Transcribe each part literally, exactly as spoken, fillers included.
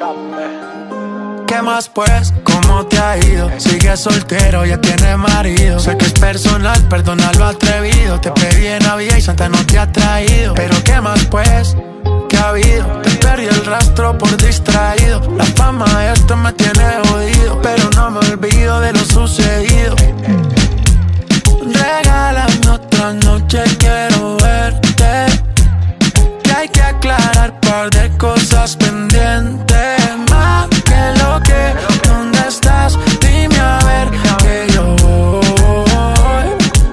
¿Qué más pues? ¿Cómo te ha ido? Sigues soltero, ya tienes marido. Sé que es personal, perdona lo atrevido. Te pedí en Navidad y Santa no te ha traído. Pero ¿qué más pues? ¿Qué ha habido? Te perdí el rastro por distraído. La fama de esto me tiene jodido, pero no me olvido de lo sucedido. Regálame otra noche, quiero verte. Que hay que aclarar par de cosas pendientes. Más que lo que, ¿dónde estás? Dime a ver que yo voy,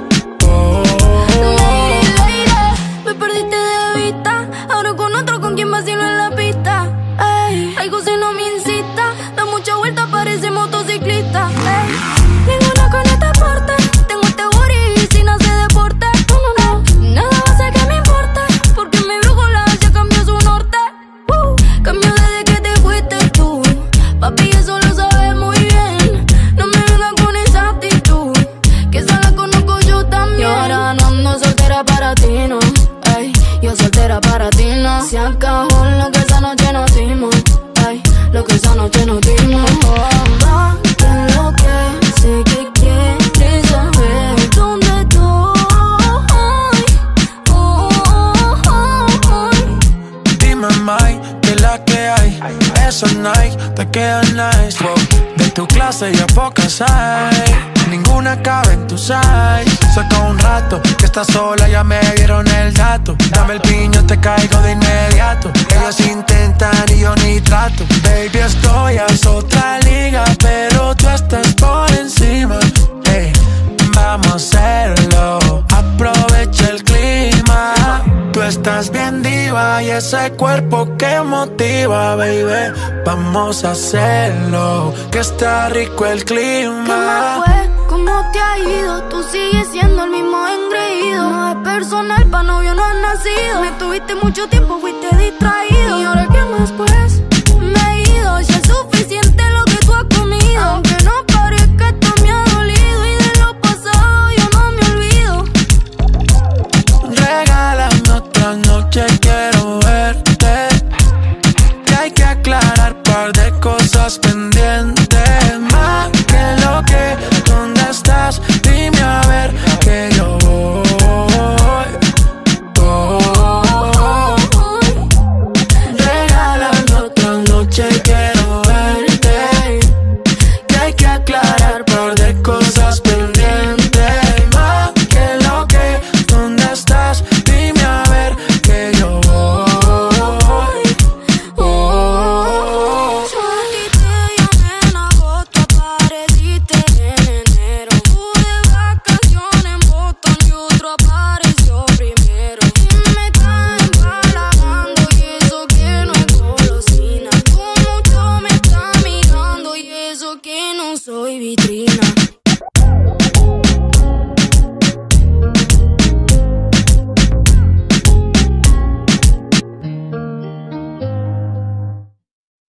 voy. Me perdiste de vista. Ahora con otro, con quien vacilo en la pista. Ey, algo si no me incita. Da mucha vuelta, parece motociclista. Ey, ninguna con este porte. Tengo este booty sin hacer deporte. No, no, no, nada va a ser que me importe. Porque mi brújula ya cambió su norte. uh, Cambió desde que te fuiste tú. Papi, eso lo sabes muy bien. No me vengas con esa actitud, que esa la conozco yo también. Y ahora no ando soltera para ti, no. Ey, yo soltera para ti, no. Se acabó lo que esa noche nos dimos. Ey, lo que esa noche nos dimos. Oh, va, que lo que sé que quieres saber dónde estoy. Oh, oh, oh, oh. Dime, Mike, que es la que hay. Esos Nike te quedan nice. Wow. De tu clase ya pocas hay. Ninguna cabe en tu size. Saca un rato que estás sola, ya me dieron el dato. Dame el piño, te caigo de inmediato. Ellos intentan y yo ni trato. Baby, estoy a otra liga, pero tú estás por encima. Hey, vamos a hacerlo, aprovecha el clima. Tú estás bien diva y ese cuerpo que motiva, baby. Vamos a hacerlo, que está rico el clima. ¿Qué más fue? ¿Cómo te ha ido? Tú sigues siendo el mismo engreído. No es personal, pa' novio no has nacido. Me tuviste mucho tiempo, fuiste distraído. Y ahora ¿qué más pues?